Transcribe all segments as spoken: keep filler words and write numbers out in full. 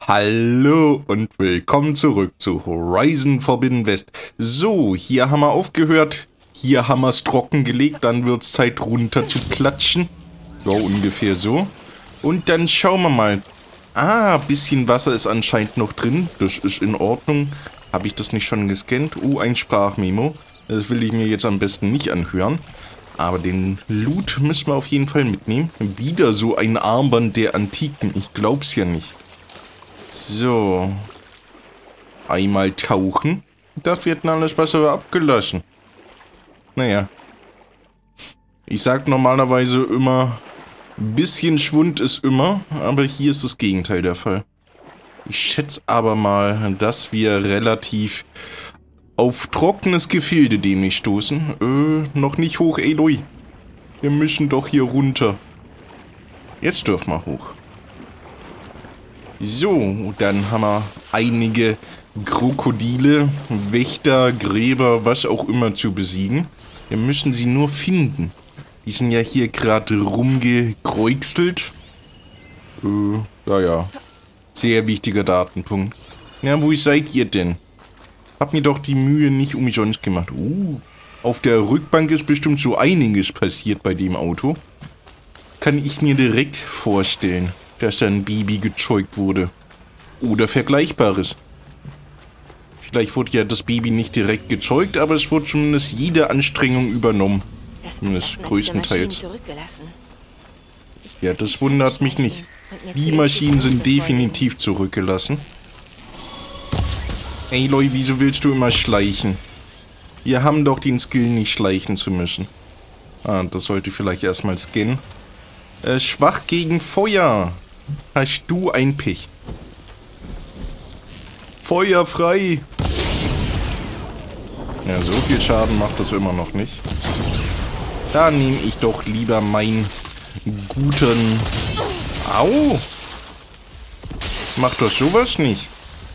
Hallo und willkommen zurück zu Horizon Forbidden West. So, hier haben wir aufgehört. Hier haben wir es trocken gelegt. Dann wird es Zeit runter zu klatschen. Ja, ungefähr so. Und dann schauen wir mal. Ah, ein bisschen Wasser ist anscheinend noch drin. Das ist in Ordnung. Habe ich das nicht schon gescannt? Oh, ein Sprachmemo. Das will ich mir jetzt am besten nicht anhören. Aber den Loot müssen wir auf jeden Fall mitnehmen. Wieder so ein Armband der Antiken. Ich glaub's ja nicht. So. Einmal tauchen. Das wird dann alles Wasser abgelassen. Naja. Ich sag normalerweise immer, ein bisschen Schwund ist immer, aber hier ist das Gegenteil der Fall. Ich schätze aber mal, dass wir relativ auf trockenes Gefilde demnächst stoßen. Äh, noch nicht hoch, Eloy. Wir müssen doch hier runter. Jetzt dürfen wir hoch. So, dann haben wir einige Krokodile, Wächter, Gräber, was auch immer zu besiegen. Wir müssen sie nur finden. Die sind ja hier gerade rumgekreuxelt. Äh, ja, ja. Sehr wichtiger Datenpunkt. Ja, wo seid ihr denn? Hab mir doch die Mühe nicht umsonst gemacht. Uh, auf der Rückbank ist bestimmt so einiges passiert bei dem Auto. Kann ich mir direkt vorstellen, dass da ein Baby gezeugt wurde. Oder Vergleichbares. Vielleicht wurde ja das Baby nicht direkt gezeugt, aber es wurde zumindest jede Anstrengung übernommen. Zumindest größtenteils. Ja, das wundert mich nicht. Die Maschinen sind definitiv zurückgelassen. Aloy, wieso willst du immer schleichen? Wir haben doch den Skill, nicht schleichen zu müssen. Ah, das sollte vielleicht erstmal scannen. Äh, schwach gegen Feuer. Hast du ein Pech? Feuer frei! Ja, so viel Schaden macht das immer noch nicht. Da nehme ich doch lieber meinen guten... Au! Macht doch sowas nicht.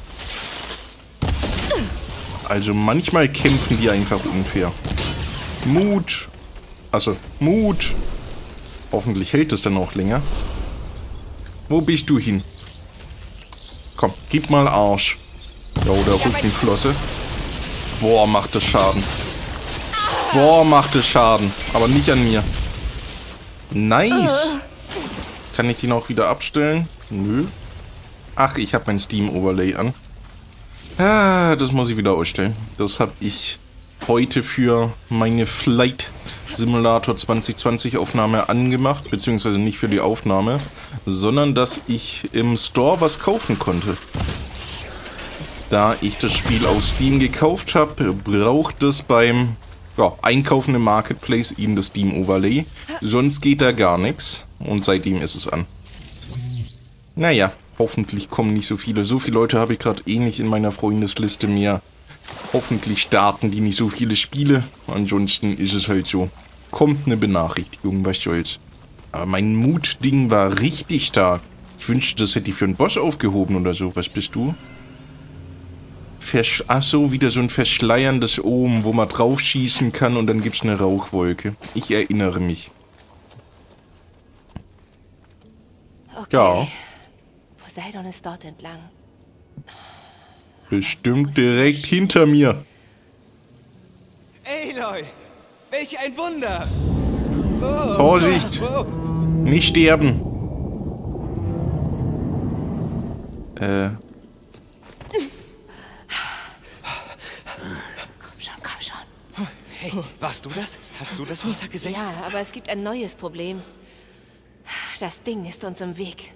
Also manchmal kämpfen die einfach unfair. Mut! Also, Mut! Hoffentlich hält es dann auch länger. Wo bist du hin? Komm, gib mal Arsch. Ja, oder Rückenflosse. Boah, macht das Schaden. Boah, macht es Schaden. Aber nicht an mir. Nice. Kann ich den auch wieder abstellen? Nö. Ach, ich habe mein Steam-Overlay an. Ah, das muss ich wieder ausstellen. Das habe ich heute für meine Flight Simulator zwanzig zwanzig Aufnahme angemacht, beziehungsweise nicht für die Aufnahme, sondern dass ich im Store was kaufen konnte. Da ich das Spiel auf Steam gekauft habe, braucht es beim ja, Einkaufen im Marketplace eben das Steam Overlay. Sonst geht da gar nichts und seitdem ist es an. Naja, hoffentlich kommen nicht so viele. So viele Leute habe ich gerade eh nicht in meiner Freundesliste mehr. Hoffentlich starten die nicht so viele Spiele. Ansonsten ist es halt so. Kommt eine Benachrichtigung, was soll's. Aber mein Mut-Ding war richtig stark. Ich wünschte, das hätte ich für einen Boss aufgehoben oder so. Was bist du? Versch Ach so, wieder so ein verschleierndes Ohm, wo man drauf schießen kann und dann gibt's eine Rauchwolke. Ich erinnere mich. Okay. Ja. Poseidon ist dort entlang. Bestimmt direkt hinter mir. Aloy, welch ein Wunder! Oh, Vorsicht! Oh, oh. Nicht sterben! Äh. Komm schon, komm schon. Hey, warst du das? Hast du das Wasser gesehen? Ja, aber es gibt ein neues Problem. Das Ding ist uns im Weg.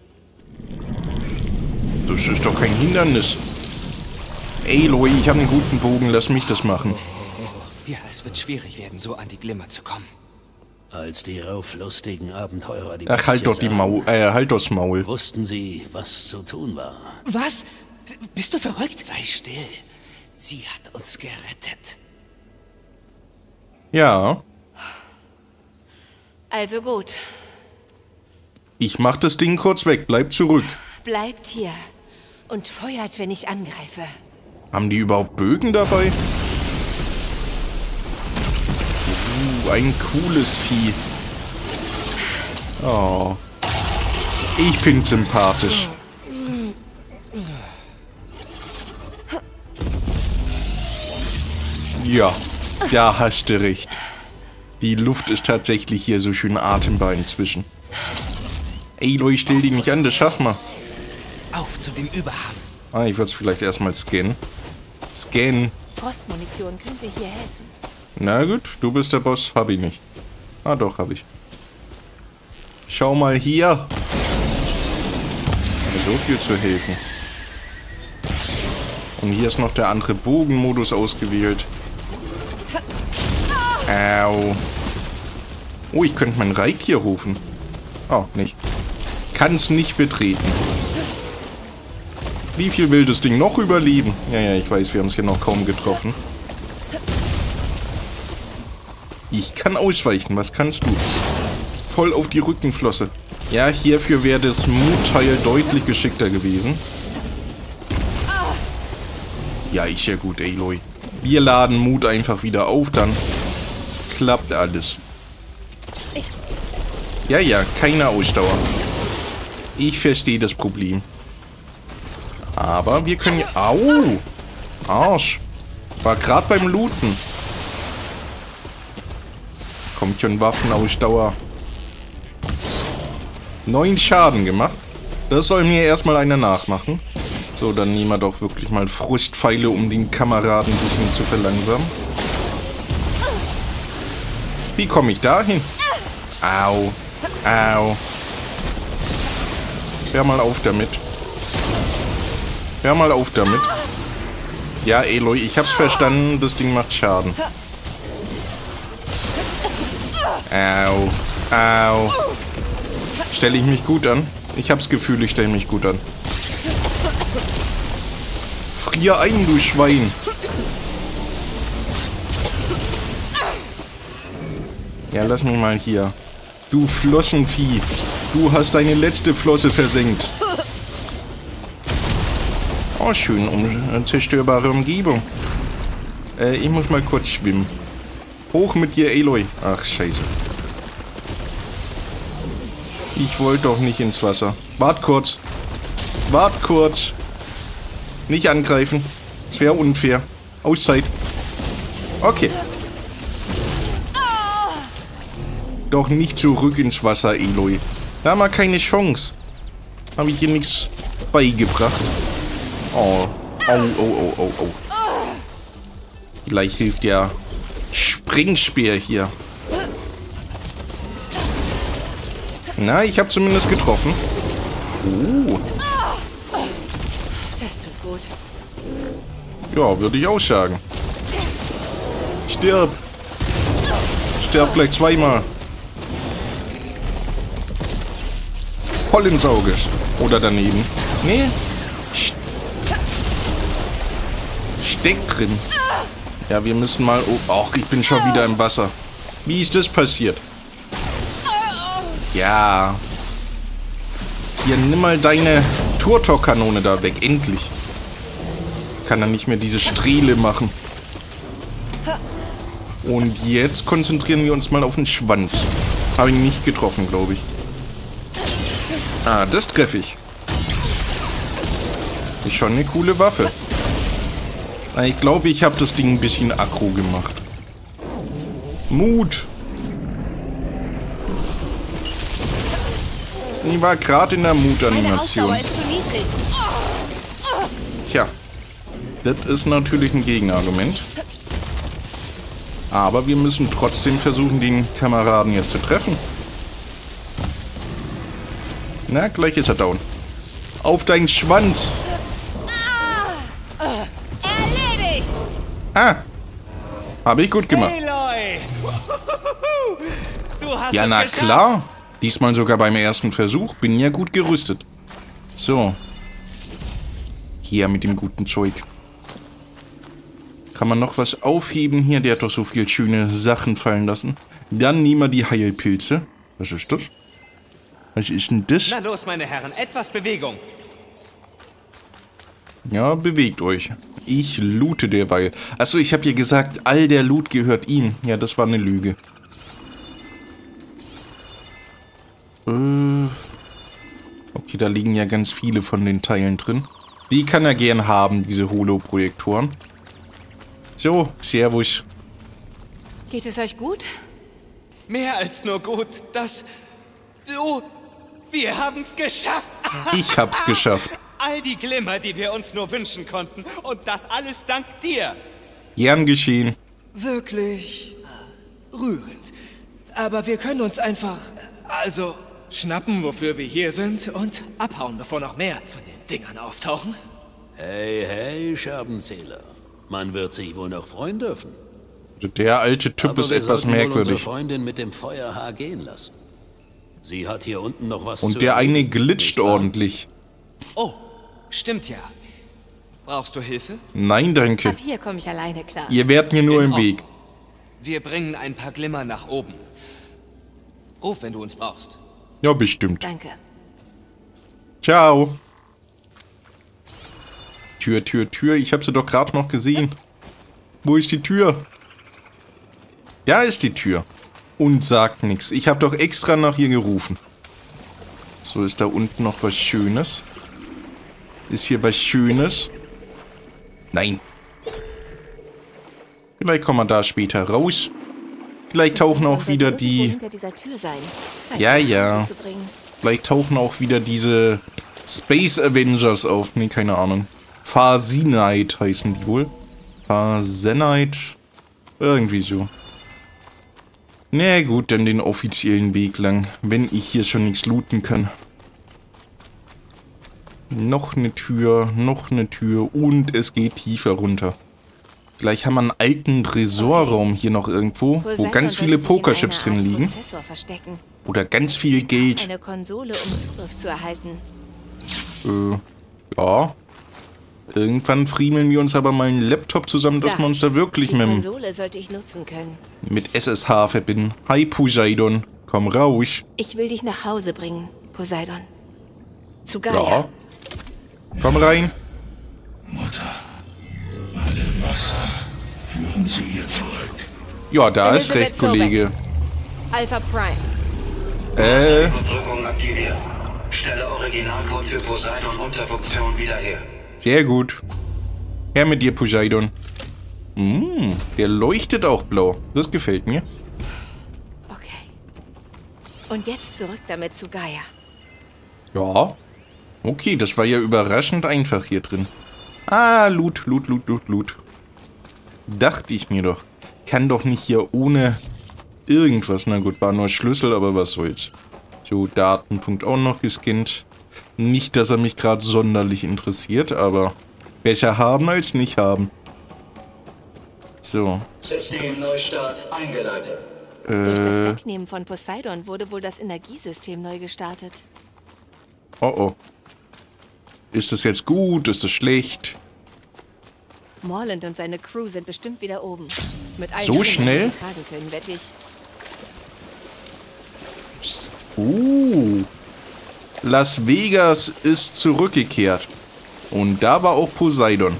Das ist doch kein Hindernis. Aloy, ich habe einen guten Bogen, lass mich das machen. Ja, es wird schwierig werden, so an die Glimmer zu kommen. Als die rauflustigen Abenteurer die Ach, halt doch die Maul, äh, halt das Maul. wussten sie, was zu tun war. Was? Bist du verrückt? Sei still. Sie hat uns gerettet. Ja, Also gut, ich mach das Ding kurz weg, bleib zurück. bleibt hier und feuert, wenn ich angreife. Haben die überhaupt Bögen dabei? Uh, ein cooles Vieh. Oh. Ich find's sympathisch. Ja, da hast du recht. Die Luft ist tatsächlich hier so schön atembar inzwischen. Ey, Leute, stell dich nicht an, das schaffen wir. Auf zu dem Überhang. Ah, ich würde es vielleicht erstmal scannen. Scannen. Frostmunition könnte hier helfen. Na gut, du bist der Boss, hab ich nicht. Ah doch, hab ich. Schau mal hier. So viel zu helfen. Und hier ist noch der andere Bogenmodus ausgewählt. Au. Oh, ich könnte mein Reittier rufen. Oh, nicht. Kann's nicht betreten. Wie viel will das Ding noch überleben? Ja, ja, ich weiß, wir haben es hier noch kaum getroffen. Ich kann ausweichen. Was kannst du? Voll auf die Rückenflosse. Ja, hierfür wäre das Mutteil deutlich geschickter gewesen. Ja, ist ja gut, Aloy. Wir laden Mut einfach wieder auf, dann klappt alles. Ja, ja, keine Ausdauer. Ich verstehe das Problem. Aber wir können ja... Au! Arsch. War gerade beim Looten. Kommt schon Waffenausdauer. Neun Schaden gemacht. Das soll mir erstmal einer nachmachen. So, dann nehmen wir doch wirklich mal Frustpfeile, um den Kameraden ein bisschen zu verlangsamen. Wie komme ich da hin? Au. Au. Hör mal auf damit. Hör mal auf damit. Ja, Aloy, ich hab's verstanden. Das Ding macht Schaden. Au. Au. Stelle ich mich gut an? Ich hab's Gefühl, ich stelle mich gut an. Frier ein, du Schwein. Ja, lass mich mal hier. Du Flossenvieh. Du hast deine letzte Flosse versenkt. Oh, schön. Um, zerstörbare Umgebung. Äh, ich muss mal kurz schwimmen. Hoch mit dir, Aloy. Ach, scheiße. Ich wollte doch nicht ins Wasser. Wart kurz. Wart kurz. Nicht angreifen. Das wäre unfair. Auszeit. Okay. Doch nicht zurück ins Wasser, Aloy. Da haben wir keine Chance. Habe ich dir nichts beigebracht. Oh. Oh, oh, oh, oh, oh. Vielleicht hilft der Springspeer hier. Na, ich habe zumindest getroffen. Oh. Das tut gut. Ja, würde ich auch sagen. Stirb. Stirb gleich zweimal. Voll ins Auge. Oder daneben. Nee. Steckt drin. Ja, wir müssen mal... Oh, ach, ich bin schon wieder im Wasser. Wie ist das passiert? Ja. Hier, nimm mal deine Turtok-Kanone da weg. Endlich. Kann er nicht mehr diese Striele machen. Und jetzt konzentrieren wir uns mal auf den Schwanz. Habe ihn nicht getroffen, glaube ich. Ah, das treffe ich. Ist schon eine coole Waffe. Ich glaube, ich habe das Ding ein bisschen aggro gemacht. Mut. Ich war gerade in der Mutanimation. Tja. Das ist natürlich ein Gegenargument. Aber wir müssen trotzdem versuchen, den Kameraden jetzt zu treffen. Na, gleich ist er down. Auf deinen Schwanz. Erledigt! Ah. Habe ich gut gemacht. Aloy! Du hast Ja, es na geschafft. klar. Diesmal sogar beim ersten Versuch. Bin ja gut gerüstet. So. Hier mit dem guten Zeug. Kann man noch was aufheben hier? Der hat doch so viel schöne Sachen fallen lassen. Dann nehmen wir die Heilpilze. Was ist das? Was ist denn das? Na los, meine Herren, etwas Bewegung. Ja, bewegt euch. Ich loote derweil. Achso, ich habe ja gesagt, all der Loot gehört ihm. Ja, das war eine Lüge. Äh. Okay, da liegen ja ganz viele von den Teilen drin. Die kann er gern haben, diese Holo-Projektoren. So, servus. Geht es euch gut? Mehr als nur gut, das... Du... Wir haben's geschafft. Ich hab's geschafft. All die Glimmer, die wir uns nur wünschen konnten. Und das alles dank dir. Gern geschehen. Wirklich rührend. Aber wir können uns einfach, also, schnappen, wofür wir hier sind und abhauen, bevor noch mehr von den Dingern auftauchen. Hey, hey, Scherbenzähler. Man wird sich wohl noch freuen dürfen. Der alte Typ Aber ist wir etwas sollten wohl merkwürdig. unsere Freundin mit dem Feuerhaar gehen lassen. Sie hat hier unten noch was zu Und der eine erledigen, glitscht nicht wahr? ordentlich. Oh, stimmt ja. Brauchst du Hilfe? Nein, danke. Ab hier komme ich alleine klar. Ihr wärt mir nur im Weg. Wir bringen ein paar Glimmer nach oben. Ruf, wenn du uns brauchst. Ja, bestimmt. Danke. Ciao. Tür, Tür, Tür. Ich habe sie doch gerade noch gesehen. Wo ist die Tür? Da ist die Tür. Und sagt nichts. Ich habe doch extra nach ihr gerufen. So, ist da unten noch was Schönes? Ist hier was Schönes? Nein. Vielleicht kommen wir da später raus. Vielleicht tauchen auch wieder die... Hinter dieser Tür sein. Zeit, Ja, mich nach ja. Hause zu bringen. Vielleicht tauchen auch wieder diese Space Avengers auf. Nee, keine Ahnung. Farsinite heißen die wohl. Farsenite. Irgendwie so. Na gut, dann den offiziellen Weg lang. Wenn ich hier schon nichts looten kann. Noch eine Tür, noch eine Tür und es geht tiefer runter. Vielleicht haben wir einen alten Tresorraum hier noch irgendwo, wo Poseidon ganz viele sollte sich in Pokerchips einer drin Art liegen. Prozessor verstecken. Oder ganz viel Geld. Eine Konsole, um Zugriff zu erhalten. Äh, ja. Irgendwann friemeln wir uns aber mal einen Laptop zusammen, dass Da. wir uns da wirklich Die mit, dem- Konsole sollte ich nutzen können. mit S S H verbinden. Hi Poseidon, komm raus. Ich will dich nach Hause bringen, Poseidon. Zu Gaia. Ja. Komm rein. Mutter, alle Wasser führen zu ihr zurück. Ja, da ist Elisabeth recht, Kollege. Alpha Prime. Äh, Überbrückung aktiviert. Stelle Originalcode für Poseidon unter Funktion wieder her. sehr gut. Her mit dir, Poseidon. Hm, der leuchtet auch blau. Das gefällt mir. Okay. Und jetzt zurück damit zu Gaia. Ja. Okay, das war ja überraschend einfach hier drin. Ah, Loot, Loot, Loot, Loot, Loot. Dachte ich mir doch. Kann doch nicht hier ohne irgendwas. Na gut, war nur Schlüssel, aber was soll's. So, Datenpunkt auch noch gescannt. Nicht, dass er mich gerade sonderlich interessiert, aber besser haben als nicht haben. So. Systemneustart eingeleitet. Durch das Äh, Wegnehmen von Poseidon wurde wohl das Energiesystem neu gestartet. oh oh. Ist das jetzt gut? Ist das schlecht? Morland und seine Crew sind bestimmt wieder oben. Mit allen So Dingen, die schnell? sie tragen können, wette ich. Uh. Las Vegas ist zurückgekehrt. Und da war auch Poseidon.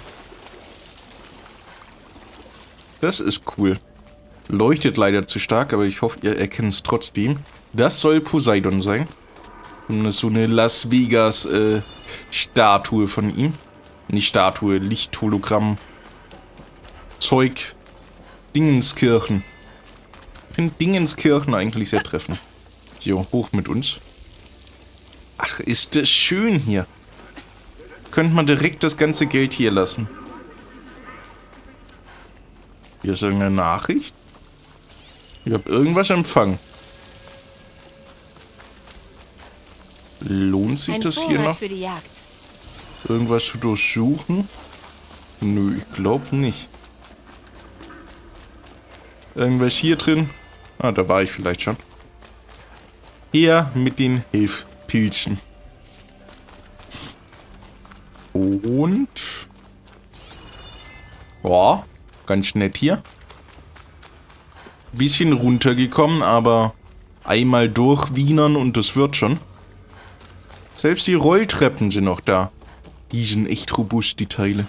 Das ist cool. Leuchtet leider zu stark, aber ich hoffe, ihr erkennt es trotzdem. Das soll Poseidon sein. Und so eine Las Vegas äh, Statue von ihm. Nicht Statue, Lichthologramm. Zeug. Dingenskirchen. Ich finde Dingenskirchen eigentlich sehr treffend. So, hoch mit uns. Ach, ist das schön hier. Könnte man direkt das ganze Geld hier lassen. Hier ist irgendeine Nachricht. Ich habe irgendwas empfangen. Lohnt sich Ein das hier Vorrat noch? für die Jagd. Irgendwas zu durchsuchen? Nö, ich glaube nicht. Irgendwas hier drin? Ah, da war ich vielleicht schon. Hier mit den Hilfpilzen. Und... Ja, ganz nett hier. Bisschen runtergekommen, aber einmal durchwienern und das wird schon. Selbst die Rolltreppen sind noch da. Die sind echt robust, die Teile.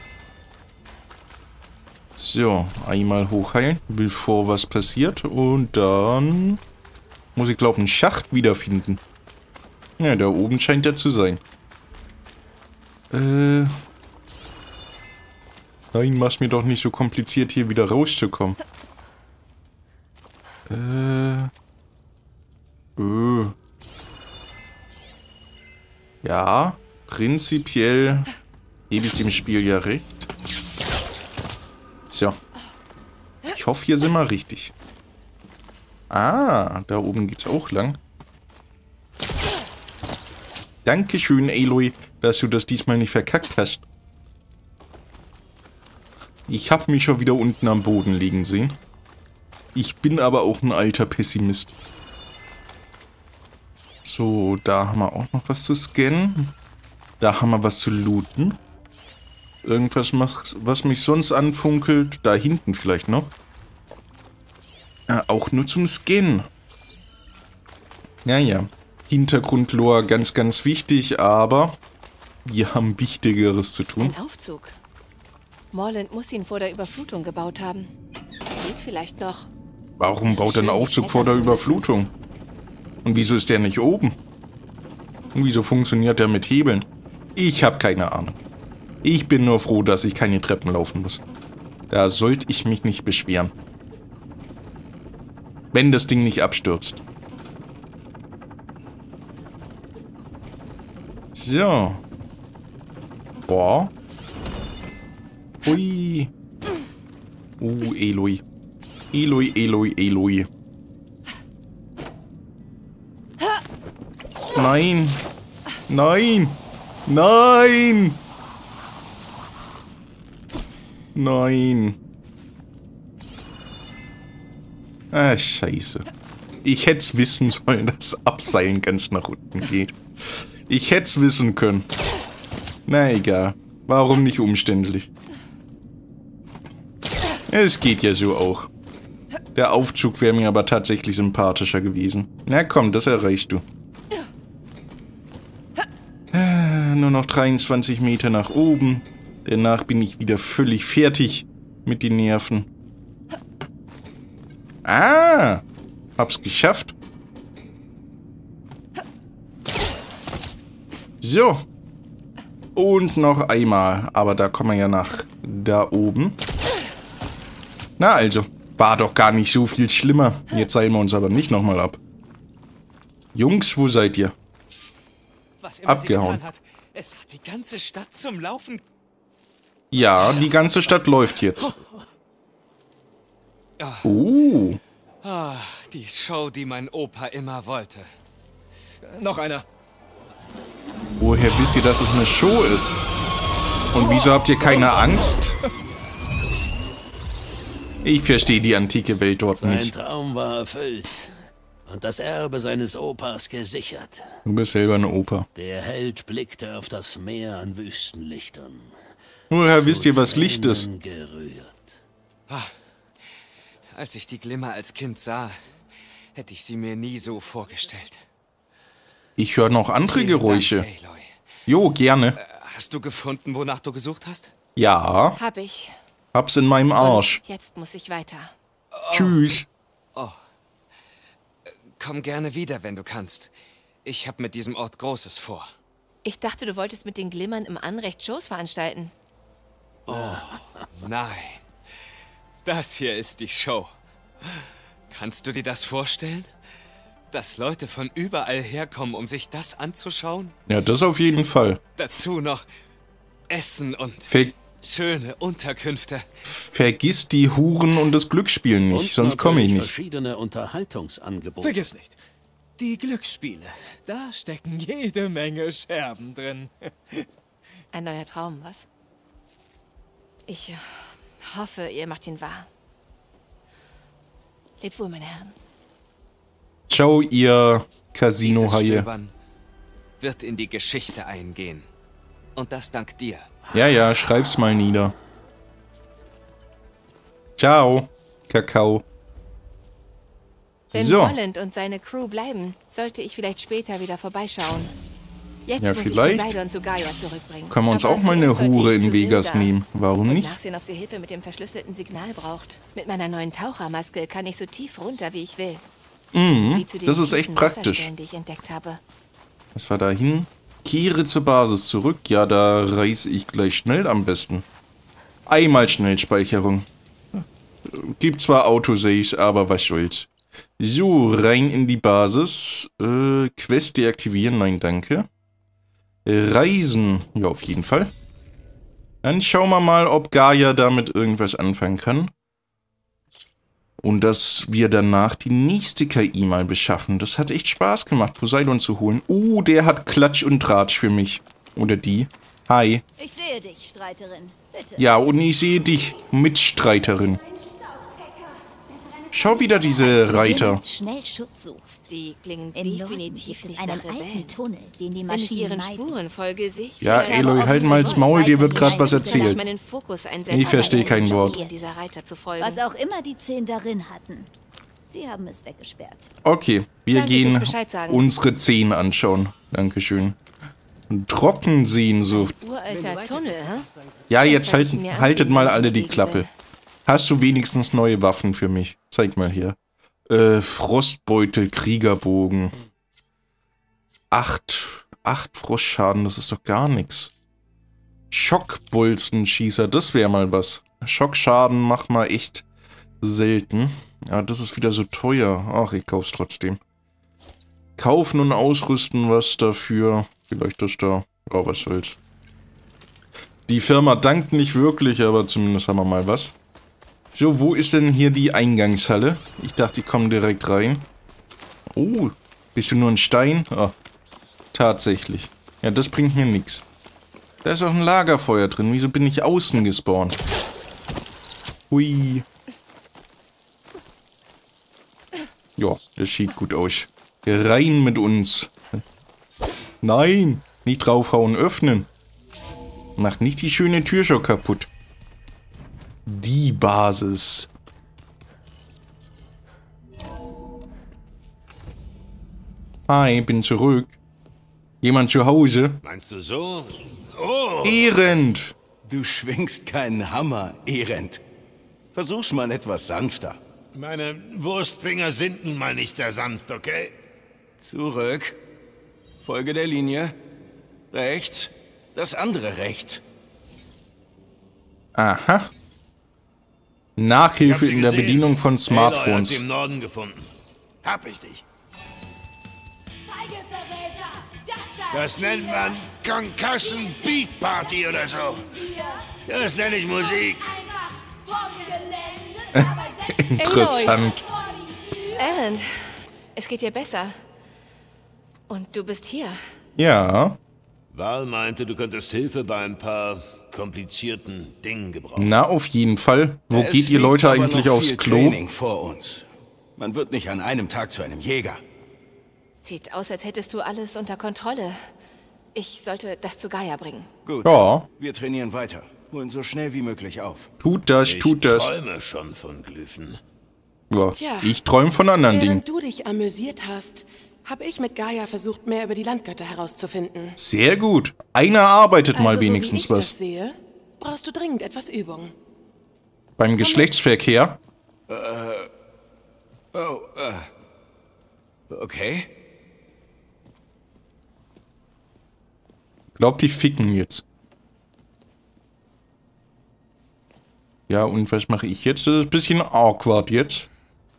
So, einmal hochheilen, bevor was passiert. Und dann muss ich, glaube ich, einen Schacht wiederfinden. Ja, da oben scheint er zu sein. Äh... Nein, mach's mir doch nicht so kompliziert, hier wieder rauszukommen. Äh... Äh... Ja, prinzipiell gebe ich dem Spiel ja recht. So. Ich hoffe, hier sind wir richtig. Ah, da oben geht's auch lang. Dankeschön, Aloy, dass du das diesmal nicht verkackt hast. Ich habe mich schon wieder unten am Boden liegen sehen. Ich bin aber auch ein alter Pessimist. So, da haben wir auch noch was zu scannen. Da haben wir was zu looten. Irgendwas, was mich sonst anfunkelt. Da hinten vielleicht noch. Ja, auch nur zum Scannen. Ja, ja. Hintergrundlore ganz, ganz wichtig, aber wir haben Wichtigeres zu tun. Ein Aufzug. Morland muss ihn vor der Überflutung gebaut haben. Geht vielleicht noch. Warum baut er einen Aufzug vor der Überflutung? Und wieso ist der nicht oben? Und wieso funktioniert der mit Hebeln? Ich habe keine Ahnung. Ich bin nur froh, dass ich keine Treppen laufen muss. Da sollte ich mich nicht beschweren. Wenn das Ding nicht abstürzt. So. Boah. Hui. Uh, Aloy. Aloy, Aloy, Aloy. Nein. Nein. Nein. Nein. Ah, scheiße. Ich hätte es wissen sollen, dass Abseilen ganz nach unten geht. Ich hätte es wissen können. Na egal. Warum nicht umständlich? Es geht ja so auch. Der Aufzug wäre mir aber tatsächlich sympathischer gewesen. Na komm, das erreichst du. Äh, nur noch dreiundzwanzig Meter nach oben. Danach bin ich wieder völlig fertig mit den Nerven. Ah, hab's geschafft. So. Und noch einmal. Aber da kommen wir ja nach da oben. Na also, war doch gar nicht so viel schlimmer. Jetzt seilen wir uns aber nicht nochmal ab. Jungs, wo seid ihr? Was immer Abgehauen. sie getan hat, es hat die ganze Stadt zum Laufen. Ja, die ganze Stadt läuft jetzt. Uh. Ah, die Show, die mein Opa immer wollte. Noch einer. Woher wisst ihr, dass es eine Show ist? Und wieso habt ihr keine Angst? Ich verstehe die antike Welt dort Sein nicht. Traum war erfüllt und das Erbe seines Opas gesichert. Du bist selber eine Oper. Der Held blickte auf das Meer an Wüstenlichtern. Woher wisst ihr, was Licht ist? Tränen gerührt. Als ich die Glimmer als Kind sah, hätte ich sie mir nie so vorgestellt. Ich höre noch andere Vielen Geräusche. Dank, Aloy. Jo, gerne. Hast du gefunden, wonach du gesucht hast? Ja, Hab ich. hab's in meinem Arsch. Jetzt muss ich weiter. Tschüss. Komm gerne wieder, wenn du kannst. Ich habe mit diesem Ort Großes vor. Ich dachte, du wolltest mit den Glimmern im Anrecht Shows veranstalten. Nein, das hier ist die Show. Kannst du dir das vorstellen? Dass Leute von überall herkommen, um sich das anzuschauen? Ja, das auf jeden Fall. Dazu noch Essen und Ver schöne Unterkünfte. vergiss die Huren und das Glücksspiel nicht, Und sonst komme ich natürlich nicht. verschiedene Unterhaltungsangebote. Vergiss nicht. Die Glücksspiele. Da stecken jede Menge Scherben drin. Ein neuer Traum, was? Ich äh, hoffe, ihr macht ihn wahr. Lebt wohl, meine Herren. Ciao, ihr Dieses Casino-Haie. Stöbern wird in die Geschichte eingehen. Und das dank dir. Ja, ja, schreib's mal nieder. Ciao, Kakao. Wenn So. Morland und seine Crew bleiben, sollte ich vielleicht später wieder vorbeischauen. Jetzt Ja, muss vielleicht. ich Poseidon zu Gaia zurückbringen. Können wir uns Aber auch mal eine zuerst sollte Hure ich in zu Vegas Sildar nehmen. Warum und nicht? nachsehen, ob sie Hilfe mit dem verschlüsselten Signal braucht. Mit meiner neuen Tauchermaske kann ich so tief runter, wie ich will. Mhm, Wie zu den das ist echt tiefen praktisch. Wasserstellen, die ich entdeckt habe. Was war da hin? Kehre zur Basis zurück. Ja, da reise ich gleich schnell am besten. Einmal Schnellspeicherung. Gibt zwar Autosaves, aber was soll's. So, rein in die Basis. Äh, Quest deaktivieren, nein, danke. Reisen, ja, auf jeden Fall. Dann schauen wir mal, ob Gaia damit irgendwas anfangen kann. Und dass wir danach die nächste K I mal beschaffen. Das hat echt Spaß gemacht, Poseidon zu holen. Oh, der hat Klatsch und Tratsch für mich. Oder die. Hi. Ich sehe dich, Streiterin. Bitte. Ja, und ich sehe dich, Mitstreiterin. Schau wieder diese Reiter. Schnell Schutz suchst. Die klingen Im Norden definitiv gibt es nicht einen nach Rebellen. alten Tunnel, den die Wenn ich Maschinen ihren meiden. Spuren folge, sehe ich... Ja, vielleicht Eloy, aber halt auch mal das diese Maul, dir wird weiterhin gerade was ein- Vielleicht erzählt. meinen Fokus einsetzen, Ich verstehe aber kein es ist Wort. schwierig, dieser Reiter zu folgen. Was auch immer die Zehn darin hatten. Sie haben es weggesperrt. Okay, wir Danke fürs gehen Bescheid sagen. unsere Zehen anschauen. Dankeschön. Trockensehnsucht. Uralter Tunnel, hä? Ja, jetzt Kann ich halt, mir haltet ansehen, mal wie ich alle die bewegen Klappe. will. Hast du wenigstens neue Waffen für mich? Zeig mal her. Äh, Frostbeutel, Kriegerbogen. Acht, acht Frostschaden, das ist doch gar nichts. Schockbolzenschießer, das wäre mal was. Schockschaden macht man echt selten. Ja, das ist wieder so teuer. Ach, ich kauf's trotzdem. Kaufen und ausrüsten was dafür. Vielleicht ist da... Oh, was soll's. Die Firma dankt nicht wirklich, aber zumindest haben wir mal was. So, wo ist denn hier die Eingangshalle? Ich dachte, ich komme direkt rein. Oh, bist du nur ein Stein? Ah, tatsächlich. Ja, das bringt mir nichts. Da ist auch ein Lagerfeuer drin. Wieso bin ich außen gespawnt? Hui. Ja, das sieht gut aus. Rein mit uns. Nein, nicht draufhauen, öffnen. Macht nicht die schöne Tür schon kaputt. Die Basis. Hi, bin zurück. Jemand zu Hause? Meinst du so? Oh! Ehrend. Du schwingst keinen Hammer, Elend. Versuch's mal etwas sanfter. Meine Wurstfinger sind nun mal nicht sehr sanft, okay? Zurück. Folge der Linie. Rechts. Das andere rechts. Aha. Nachhilfe Ich hab sie in der gesehen. Bedienung von Aloy hat Smartphones. sie im Norden gefunden. Hab ich dich. Das nennt man Concussion Beat Party oder so. Das nenne ich Musik. Interessant. Alan, es geht dir besser. Und du bist hier. Ja. Val meinte, du könntest Hilfe bei ein paar komplizierten Dingen gebrauchen. Na, auf jeden Fall. Wo Es geht ihr liegt Leute aber eigentlich noch aufs viel Klo? Training vor uns. Man wird nicht an einem Tag zu einem Jäger. Sieht aus, als hättest du alles unter Kontrolle. Ich sollte das zu Gaia bringen. Gut. Ja, Wir trainieren weiter. Holen so schnell wie möglich auf. tut das, Ich tut das. träume schon von Glyphen. Ja, Tja, ich träume von anderen Dingen. Während du dich amüsiert hast, habe ich mit Gaia versucht, mehr über die Landgötter herauszufinden. Sehr gut. Einer arbeitet mal Also, so wie wenigstens ich das was. sehe, brauchst du dringend etwas Übung. Beim Geschlechtsverkehr? Oh, äh. Okay. Glaubt, die ficken jetzt. Ja, und was mache ich jetzt? Das ist ein bisschen awkward jetzt.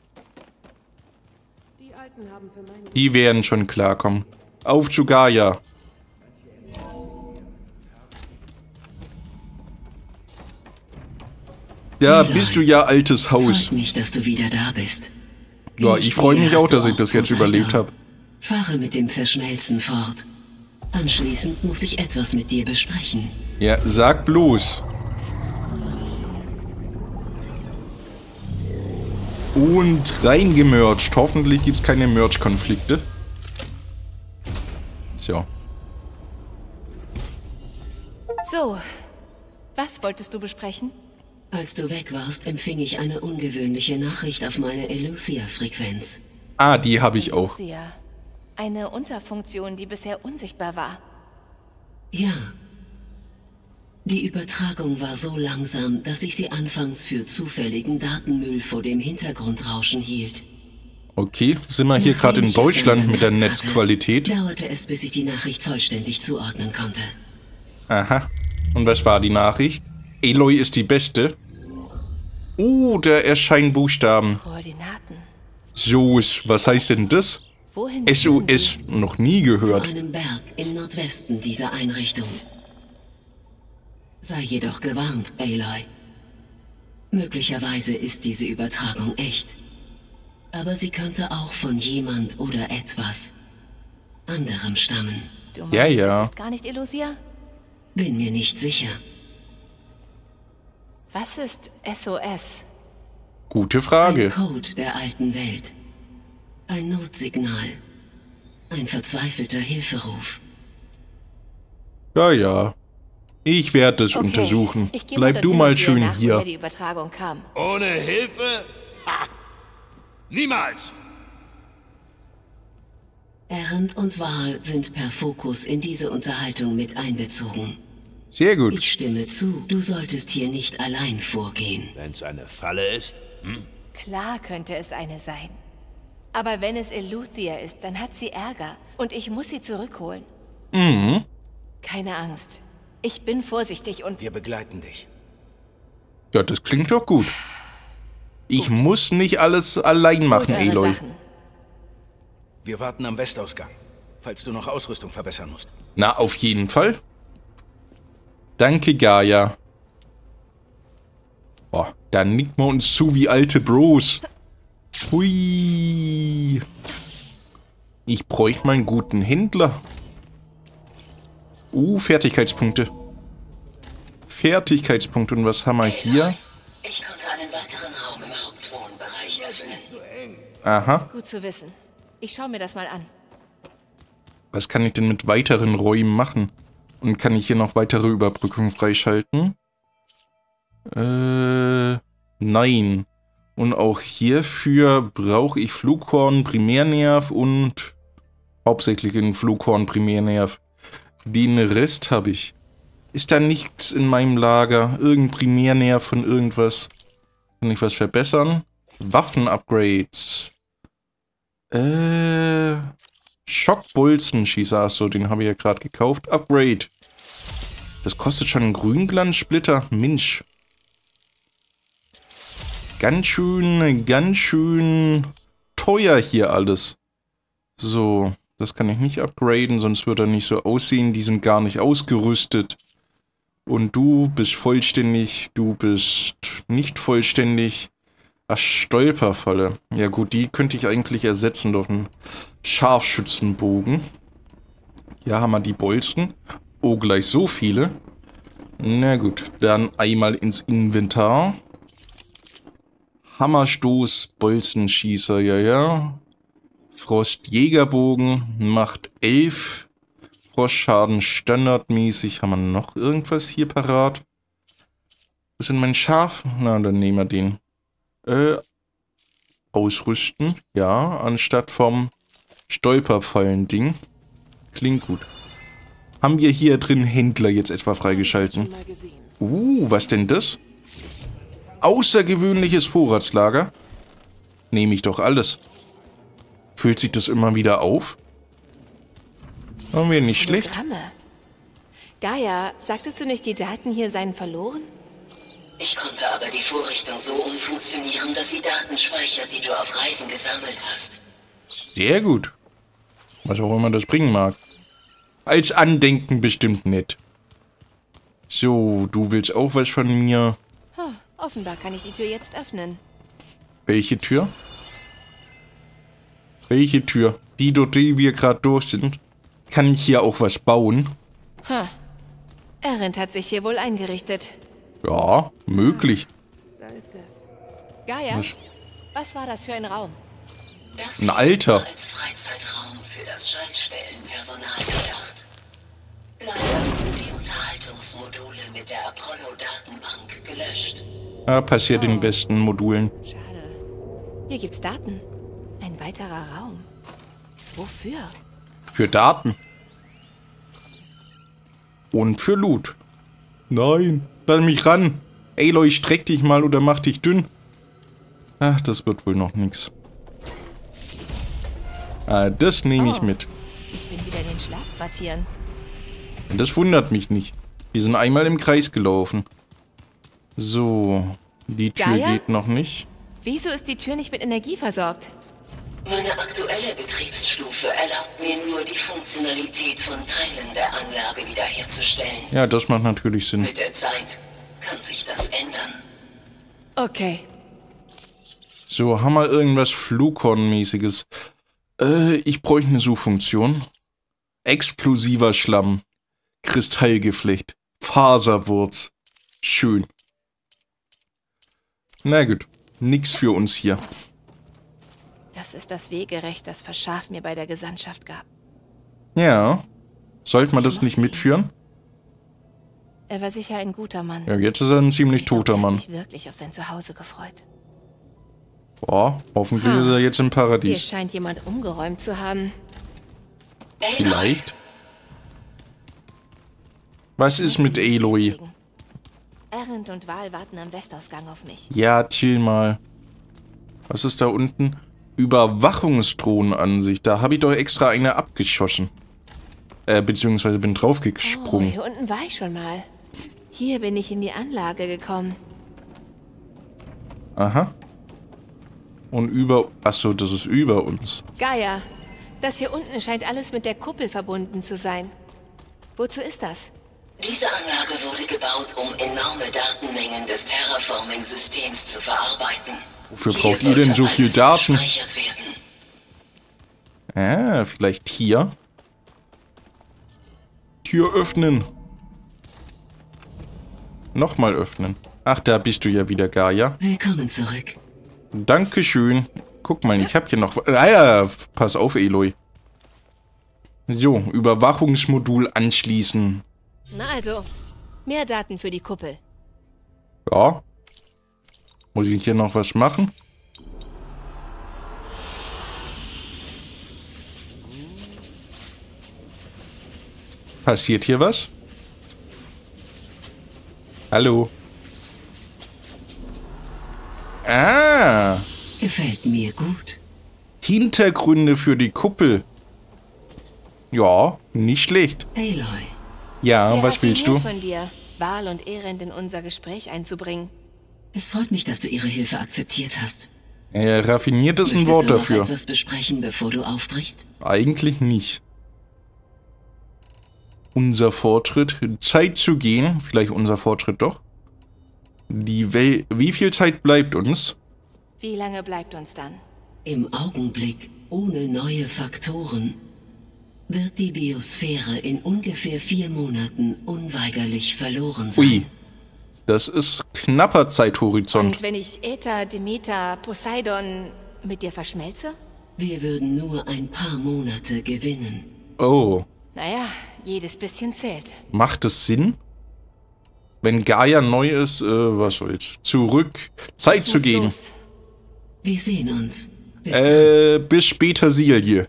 Die Alten haben für meine Die werden schon klarkommen. Auf zu Gaia. Da bist du ja, altes Haus. Freut mich, dass du wieder da bist. Ja, Wie ich freue sehe, mich hast auch, du dass ich das jetzt Poseidon. überlebt habe. Fahre mit dem Verschmelzen fort. Anschließend muss ich etwas mit dir besprechen. Ja, sag bloß. Und reingemercht. Hoffentlich gibt es keine Merch-Konflikte. So. So, was wolltest du besprechen? Als du weg warst, empfing ich eine ungewöhnliche Nachricht auf meine Eleuthia-Frequenz. Ah, die habe ich auch. Eleuthia. Eine Unterfunktion, die bisher unsichtbar war. Ja. Die Übertragung war so langsam, dass ich sie anfangs für zufälligen Datenmüll vor dem Hintergrundrauschen hielt. Okay, sind wir hier gerade in Deutschland mit der Netzqualität? Dauerte es, bis ich die Nachricht vollständig zuordnen konnte. Aha. Und was war die Nachricht? Aloy ist die Beste. Oh, da erscheinen Buchstaben. Koordinaten. S O S, was heißt denn das? Wohin S O S, noch nie gehört. Zu einem Berg im Nordwesten dieser Einrichtung. Sei jedoch gewarnt, Aloy. Möglicherweise ist diese Übertragung echt. Aber sie könnte auch von jemand oder etwas anderem stammen. Du meinst, Ja, ja. das ist gar nicht Eleuthia? Bin mir nicht sicher. Was ist S O S? Gute Frage. Ein Code der alten Welt. Ein Notsignal. Ein verzweifelter Hilferuf. Ja, ja. Ich werde es Okay, untersuchen. ich geh Bleib dort du hin mal und sehe schön nach, hier. woher die Übertragung kam. Ohne Hilfe? Ha! Niemals! Errant und Wahl sind per Fokus in diese Unterhaltung mit einbezogen. Sehr gut. Ich stimme zu, du solltest hier nicht allein vorgehen. Wenn's eine Falle ist? Hm? Klar könnte es eine sein. Aber wenn es Eleuthia ist, dann hat sie Ärger. Und ich muss sie zurückholen. Mhm. Keine Angst. Ich bin vorsichtig und... Wir begleiten dich. Ja, das klingt doch gut. Ich gut. muss nicht alles allein machen, Aloy. Wir warten am Westausgang, falls du noch Ausrüstung verbessern musst. Na, auf jeden Fall. Danke, Gaia. Oh, da nickt man uns zu wie alte Bros. Hui. Ich bräuchte mal einen guten Händler. Uh, Fertigkeitspunkte. Fertigkeitspunkte. Und was haben wir hier? Ich konnte einen weiteren Raum im Hauptwohnbereich öffnen. Aha. Gut zu wissen. Ich schaue mir das mal an. Was kann ich denn mit weiteren Räumen machen? Und kann ich hier noch weitere Überbrückungen freischalten? Äh, nein. Und auch hierfür brauche ich Flughorn, Primärnerv und hauptsächlich einen Flughorn, Primärnerv. Den Rest habe ich. Ist da nichts in meinem Lager? Irgendein Primärnerv von irgendwas? Kann ich was verbessern? Waffen-Upgrades. Äh... Schockbolzenschießer, achso, den habe ich ja gerade gekauft. Upgrade. Das kostet schon einen Grünglanzsplitter. Mensch. Ganz schön, ganz schön teuer hier alles. So, das kann ich nicht upgraden, sonst würde er nicht so aussehen. Die sind gar nicht ausgerüstet. Und du bist vollständig, du bist nicht vollständig. Ach, Stolperfalle. Ja gut, die könnte ich eigentlich ersetzen durch einen Scharfschützenbogen. Hier haben wir die Bolzen. Oh, gleich so viele. Na gut, dann einmal ins Inventar. Hammerstoß, Bolzenschießer, ja, ja. Frostjägerbogen macht elf. Frostschaden standardmäßig. Haben wir noch irgendwas hier parat? Was sind mein Schaf? Na, dann nehmen wir den. Äh, ausrüsten. Ja, anstatt vom Stolperfallen-Ding. Klingt gut. Haben wir hier drin Händler jetzt etwa freigeschalten? Uh, was denn das? Außergewöhnliches Vorratslager? Nehme ich doch alles. Füllt sich das immer wieder auf? Haben wir nicht schlecht. Programme. Gaia, sagtest du nicht, die Daten hier seien verloren? Ich konnte aber die Vorrichtung so umfunktionieren, dass sie Daten speichert, die du auf Reisen gesammelt hast. Sehr gut. Was auch immer das bringen mag. Als Andenken bestimmt nett. So, du willst auch was von mir? Oh, offenbar kann ich die Tür jetzt öffnen. Welche Tür? Welche Tür? Die, durch die wir gerade durch sind. Kann ich hier auch was bauen? Ha. Errant hat sich hier wohl eingerichtet. Ja, möglich. Da ist es. Gaia, was, was war das für ein Raum? Das ein Alter. Als Freizeitraum für das Schaltstellenpersonal gedacht. Leider wurden die Unterhaltungsmodule mit der Apollo-Datenbank gelöscht. Ja, passiert oh. in besten Modulen. Schade. Hier gibt's Daten. Ein weiterer Raum. Wofür? Für Daten. Und für Loot. Nein, lass mich ran. Aloy, streck dich mal oder mach dich dünn. Ach, das wird wohl noch nix. Ah, das nehme ich Oh. mit. Ich bin wieder in den Schlafquartieren. Das wundert mich nicht. Wir sind einmal im Kreis gelaufen. So, die Tür Gaia? geht noch nicht. Wieso ist die Tür nicht mit Energie versorgt? Meine aktuelle Betriebsstufe erlaubt mir nur, die Funktionalität von Teilen der Anlage wiederherzustellen. Ja, das macht natürlich Sinn. Mit der Zeit kann sich das ändern. Okay. So, haben wir irgendwas Flughorn-mäßiges? Äh, ich bräuchte eine Suchfunktion. Explosiver Schlamm. Kristallgeflecht. Faserwurz. Schön. Na gut. Nix für uns hier. Das ist das Wegerecht, das Verschaf mir bei der Gesandtschaft gab. Ja. Sollte man das nicht mitführen? Er war sicher ein guter Mann. Ja, jetzt ist er ein ziemlich Ich glaub, toter er hat Mann. sich wirklich auf sein Zuhause gefreut. Boah, hoffentlich Ha. ist er jetzt im Hier Paradies. scheint jemand umgeräumt zu haben. Vielleicht. Was ist mit Aloy? Erend und Val warten am Westausgang auf mich. Ja, chill mal. Was ist da unten? Überwachungsdrohnenansicht. Da habe ich doch extra eine abgeschossen. Äh, beziehungsweise bin Oh, draufgesprungen. hier unten war ich schon mal. Hier bin ich in die Anlage gekommen. Aha. Und über... Achso, das ist über uns. Gaia, das hier unten scheint alles mit der Kuppel verbunden zu sein. Wozu ist das? Diese Anlage wurde gebaut, um enorme Datenmengen des Terraforming-Systems zu verarbeiten. Wofür Hier braucht ihr denn so sollte viel alles Daten? gespeichert werden. Ah, vielleicht hier? Tür öffnen. Nochmal öffnen. Ach, da bist du ja wieder, Gaia. Willkommen zurück. Dankeschön. Guck mal, ich hab hier noch... Ah ja, pass auf, Aloy. So, Überwachungsmodul anschließen. Na also, mehr Daten für die Kuppel. Ja. Muss ich hier noch was machen? Passiert hier was? Hallo? Ah! Gefällt mir gut. Hintergründe für die Kuppel. Ja, nicht schlecht. Aloy. Ja, Wer was willst du? raffiniert von dir, Val und Erend in unser Gespräch einzubringen. Es freut mich, dass du ihre Hilfe akzeptiert hast. Äh, raffiniert ist ein Möchtest Wort du noch dafür. etwas besprechen, bevor du aufbrichst? Eigentlich nicht. Unser Fortschritt. Zeit zu gehen. Vielleicht unser Fortschritt doch. Die Wel Wie viel Zeit bleibt uns? Wie lange bleibt uns dann? Im Augenblick, ohne neue Faktoren, wird die Biosphäre in ungefähr vier Monaten unweigerlich verloren sein. Ui. Das ist knapper Zeithorizont. Und wenn ich Äther, Demeter, Poseidon mit dir verschmelze? Wir würden nur ein paar Monate gewinnen. Oh. Naja, jedes bisschen zählt. Macht es Sinn? Wenn Gaia neu ist, äh, was soll's? Zurück. Zeit zu muss gehen. los. Wir sehen uns. Bis Äh, bis später, Silje.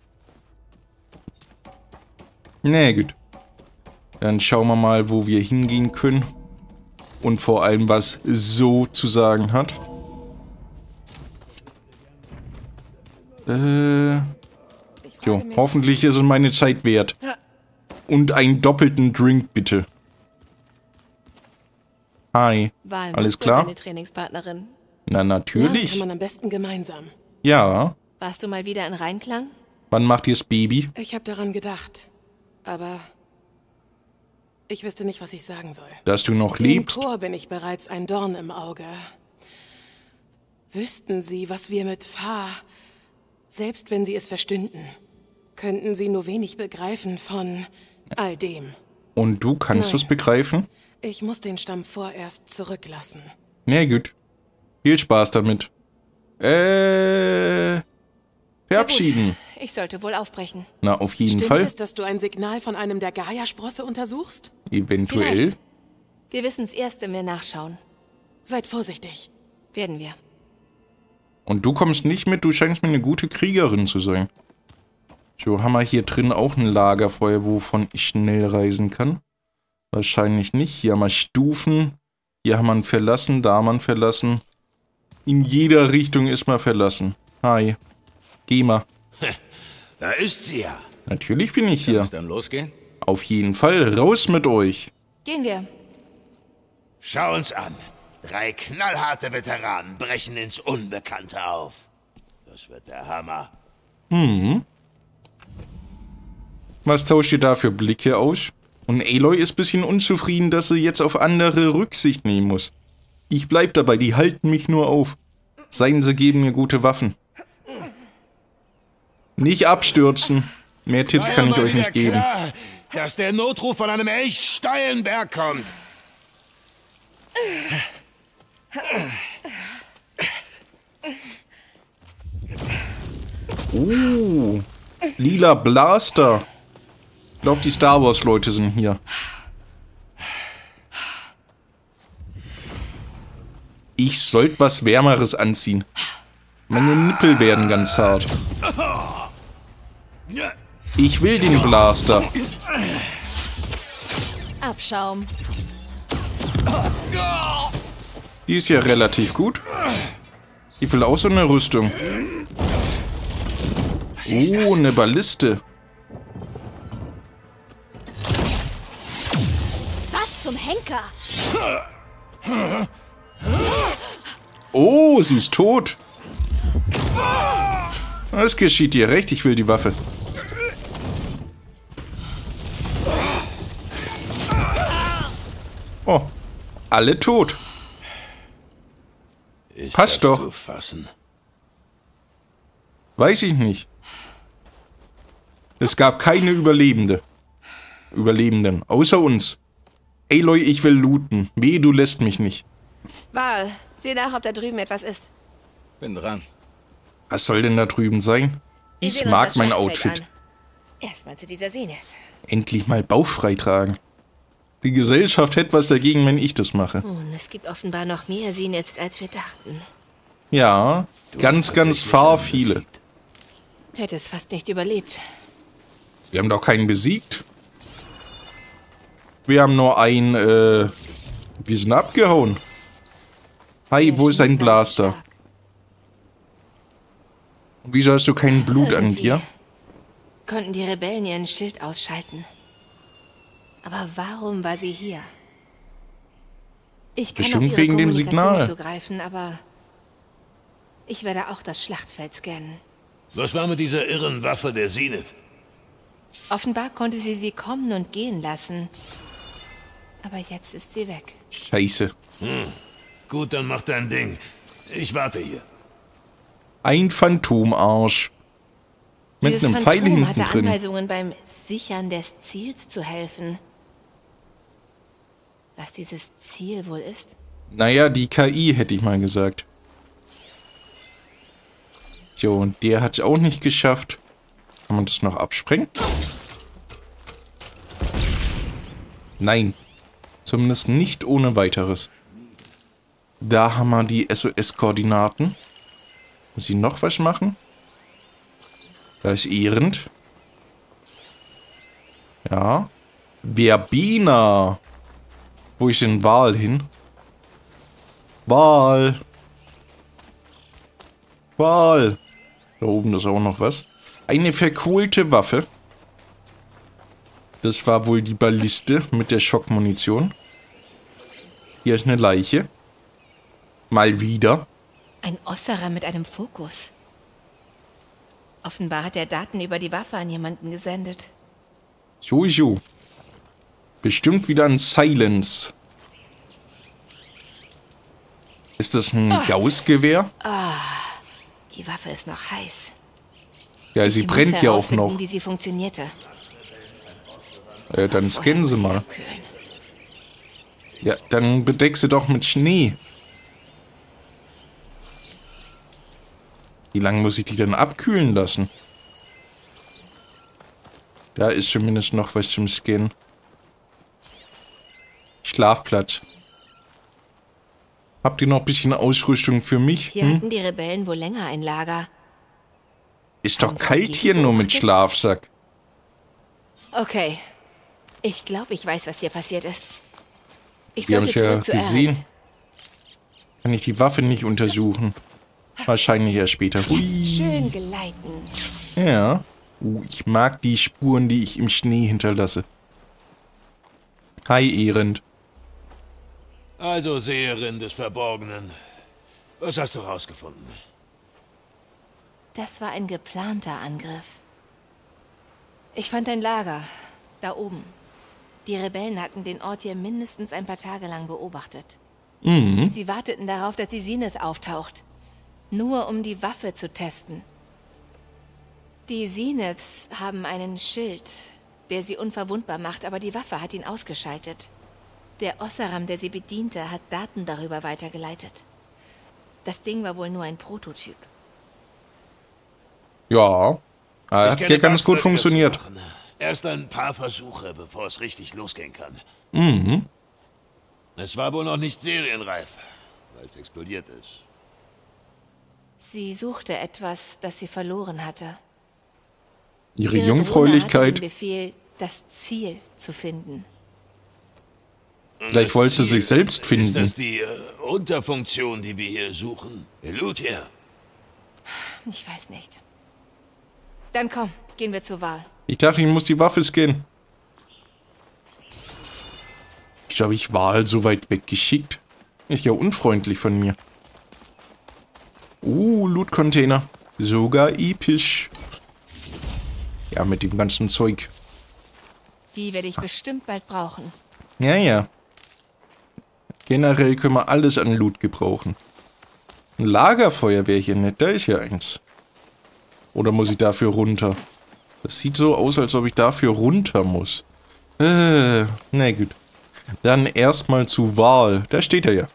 Na gut. Dann schauen wir mal, wo wir hingehen können. Und vor allem, was so zu sagen hat. Äh. Jo, hoffentlich ist es meine Zeit wert. Und einen doppelten Drink, bitte. Hi. Val Alles macht klar? Seine Trainingspartnerin. Na, Ja, natürlich. kann man am besten gemeinsam. Ja. Warst du mal wieder in Reinklang? Wann macht ihr's Baby? Ich habe daran gedacht, aber ich wüsste nicht, was ich sagen soll. Dass du noch Dem lebst? Chor bin ich bereits ein Dorn im Auge. Wüssten Sie, was wir mit Fa, selbst wenn Sie es verstünden, könnten Sie nur wenig begreifen von all dem. Und du kannst Nein. es begreifen? Ich muss den Stamm vorerst zurücklassen. Na gut. Viel Spaß damit. Äh. Verabschieden. Ich sollte wohl aufbrechen. Na, auf jeden Stimmt Fall. es, dass du ein Signal von einem der Gaia-Sprosse untersuchst? Eventuell. Vielleicht. Wir wissen es erst, wenn wir nachschauen. Seid vorsichtig. Werden wir. Und du kommst nicht mit, du scheinst mir eine gute Kriegerin zu sein. So, haben wir hier drin auch ein Lagerfeuer, wovon ich schnell reisen kann? Wahrscheinlich nicht. Hier haben wir Stufen. Hier haben wir einen verlassen, da haben wir einen verlassen. In jeder Richtung ist man verlassen. Hi. Geh mal. Da ist sie ja. Natürlich bin ich hier. Kann es dann losgehen? Auf jeden Fall, raus mit euch. Gehen wir. Schau uns an. Drei knallharte Veteranen brechen ins Unbekannte auf. Das wird der Hammer. Hm. Was tauscht ihr da für Blicke aus? Und Aloy ist ein bisschen unzufrieden, dass sie jetzt auf andere Rücksicht nehmen muss. Ich bleib dabei, die halten mich nur auf. Seien sie geben mir gute Waffen. Nicht abstürzen. Mehr Tipps kann ich euch nicht geben. Klar, dass der Notruf von einem echt steilen Berg kommt. Oh, lila Blaster. Ich glaube, die Star Wars Leute sind hier. Ich sollte was Wärmeres anziehen. Meine Nippel werden ganz hart. Ich will den Blaster. Abschaum. Die ist ja relativ gut. Ich will auch so eine Rüstung. Oh, eine Balliste. Was zum Henker? Oh, sie ist tot. Es geschieht dir recht, ich will die Waffe. Oh, alle tot. Ist Passt das doch. zu fassen? Weiß ich nicht. Es gab keine Überlebende. Überlebenden, außer uns. Aloy, ich will looten. Weh, du lässt mich nicht. Val, sieh nach, ob da drüben etwas ist. Bin dran. Was soll denn da drüben sein? Wir Ich sehen uns mag das mein Schlachtfeld Outfit. an. Erstmal zu dieser Zenith. Endlich mal bauchfrei tragen. Die Gesellschaft hätte was dagegen, wenn ich das mache. Nun, es gibt offenbar noch mehr Zeniths, als wir dachten. Ja, ganz, ganz fahr viele. Hätte es fast nicht überlebt. Wir haben doch keinen besiegt. Wir haben nur einen, äh... Wir sind abgehauen. Hi, wo ist dein Blaster? Wieso hast du kein Blut an dir? Konnten die Rebellen ihren Schild ausschalten. Aber warum war sie hier? Ich kann Bestimmt auf ihre wegen dem Kommunikation Signal. zugreifen, aber ich werde auch das Schlachtfeld scannen. Was war mit dieser irren Waffe der Zenith? Offenbar konnte sie sie kommen und gehen lassen. Aber jetzt ist sie weg. Scheiße. Hm. Gut, dann mach dein Ding. Ich warte hier. Ein Phantomarsch. Mit Dieses einem Pfeil Phantom hinten hatte drin. Anweisungen beim Sichern des Ziels zu helfen. Was dieses Ziel wohl ist? Naja, die K I hätte ich mal gesagt. Jo, und der hat es auch nicht geschafft. Kann man das noch absprengen? Nein. Zumindest nicht ohne weiteres. Da haben wir die S O S-Koordinaten. Muss ich noch was machen? Da ist Ehrend. Ja. Verbena. Wo ist denn Val hin? Val. Val. Da oben ist auch noch was. Eine verkohlte Waffe. Das war wohl die Balliste mit der Schockmunition. Hier ist eine Leiche. Mal wieder. Ein Osserer mit einem Fokus. Offenbar hat er Daten über die Waffe an jemanden gesendet. Jojo. Bestimmt wieder ein Silence. Ist das ein Oh. Gauss-Gewehr? Ah, die Waffe ist noch heiß. Ja, sie Ich muss brennt ja auch herausfinden, noch. wie sie funktionierte. Äh, dann scannen sie mal. Ja, dann bedeck sie doch mit Schnee. Wie lange muss ich die denn abkühlen lassen? Da ist zumindest noch was zum Scannen. Schlafplatz. Habt ihr noch ein bisschen Ausrüstung für mich? Hier Hm? hatten die Rebellen wohl länger ein Lager. Ist doch kalt hier nur mit Schlafsack. Okay. Ich glaube, ich weiß, was hier passiert ist. Ich Wir haben sollte es ja zurück zu gesehen. Erhard. Kann ich die Waffe nicht untersuchen? Wahrscheinlich erst später. Hui. Schön geleiten. Ja. Uh, ich mag die Spuren, die ich im Schnee hinterlasse. Hi, Erend. Also, Seherin des Verborgenen. Was hast du rausgefunden? Das war ein geplanter Angriff. Ich fand ein Lager. Da oben. Die Rebellen hatten den Ort hier mindestens ein paar Tage lang beobachtet. Mhm. Sie warteten darauf, dass die Zenith auftaucht. Nur um die Waffe zu testen. Die Zeniths haben einen Schild, der sie unverwundbar macht, aber die Waffe hat ihn ausgeschaltet. Der Ossaram, der sie bediente, hat Daten darüber weitergeleitet. Das Ding war wohl nur ein Prototyp. Ja, hat ja ganz gut funktioniert. Erst ein paar Versuche, bevor es richtig losgehen kann. Mhm. Es war wohl noch nicht serienreif, weil es explodiert ist. Sie suchte etwas, das sie verloren hatte. Ihre Ihre Jungfräulichkeit. Drohne hatte den Befehl, das Ziel zu finden. Vielleicht wollte sie sich selbst finden. Ist das die äh, Unterfunktion, die wir hier suchen? Eleuthia? Ich weiß nicht. Dann komm, gehen wir zur Wahl. Ich dachte, ich muss die Waffe scannen. Ich habe ich Wahl so weit weggeschickt. Ist ja unfreundlich von mir. Uh, Loot-Container. Sogar episch. Ja, mit dem ganzen Zeug. Die werde ich bestimmt bald brauchen. Ja, ja. Generell können wir alles an Loot gebrauchen. Ein Lagerfeuer wäre hier nett. Da ist ja eins. Oder muss ich dafür runter? Das sieht so aus, als ob ich dafür runter muss. Äh, na gut. Dann erstmal zu Wahl. Da steht er ja.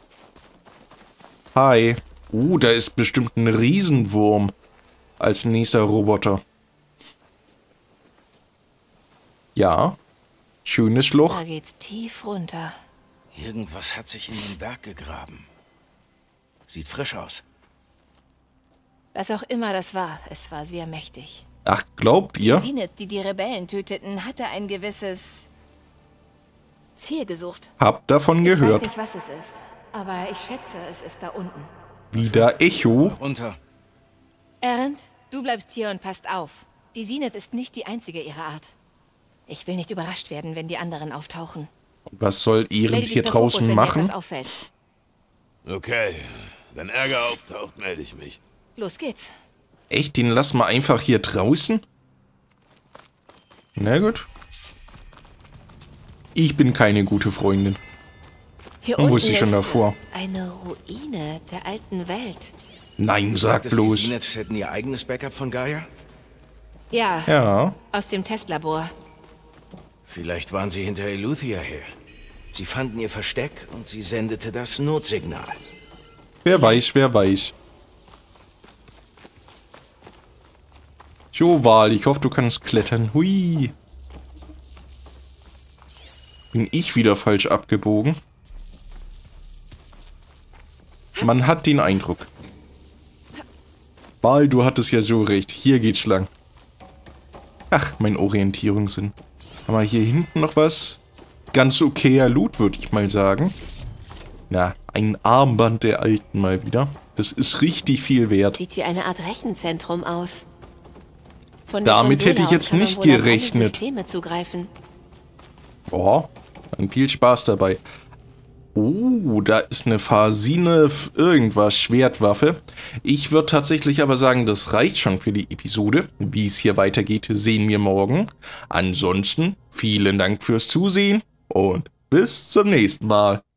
Hi. Uh, da ist bestimmt ein Riesenwurm als nächster Roboter. Ja. Schönes Loch. Da geht's tief runter. Irgendwas hat sich in den Berg gegraben. Sieht frisch aus. Was auch immer das war, es war sehr mächtig. Ach, glaubt ihr? Die Zenith, die die Rebellen töteten, hatte ein gewisses Ziel gesucht. Hab davon Ich weiß gehört. nicht, was es ist, aber ich schätze, es ist da unten. Wieder Echo. Runter. Erend, du bleibst hier und passt auf. Die Zenith ist nicht die einzige ihrer Art. Ich will nicht überrascht werden, wenn die anderen auftauchen. Was soll Melde Erend dich hier per Fokus, draußen wenn dir machen? etwas auffällt. Okay, wenn Ärger auftaucht, melde ich mich. Los geht's. Echt, den lassen wir einfach hier draußen? Na gut. Ich bin keine gute Freundin. Hier Und unten wusste ich schon ist davor. eine Ruine der alten Welt. Nein, sag Die bloß. Zeniths hätten ihr eigenes Backup von Gaia? Ja, Ja. aus dem Testlabor. Vielleicht waren sie hinter Eleuthia her. Sie fanden ihr Versteck und sie sendete das Notsignal. Wer weiß, wer weiß. Jo, Wahl, ich hoffe, du kannst klettern. Hui. Bin ich wieder falsch abgebogen? Man hat den Eindruck. Wahl, du hattest ja so recht. Hier geht's lang. Ach, mein Orientierungssinn. Haben wir hier hinten noch was? Ganz okayer Loot, würde ich mal sagen. Na, ein Armband der Alten mal wieder. Das ist richtig viel wert. Sieht wie eine Art Rechenzentrum aus. Von Damit der Konsole hätte ich aus jetzt kann man nicht wohl auf alle gerechnet. Systeme zugreifen. Oh, dann viel Spaß dabei. Oh, da ist eine Phasine irgendwas, Schwertwaffe. Ich würde tatsächlich aber sagen, das reicht schon für die Episode. Wie es hier weitergeht, sehen wir morgen. Ansonsten, vielen Dank fürs Zusehen und bis zum nächsten Mal.